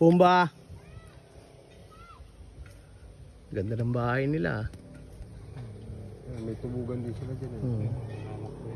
Pumba. Ganda ng bahay nila. May tubugan din sila dyan. Hmm.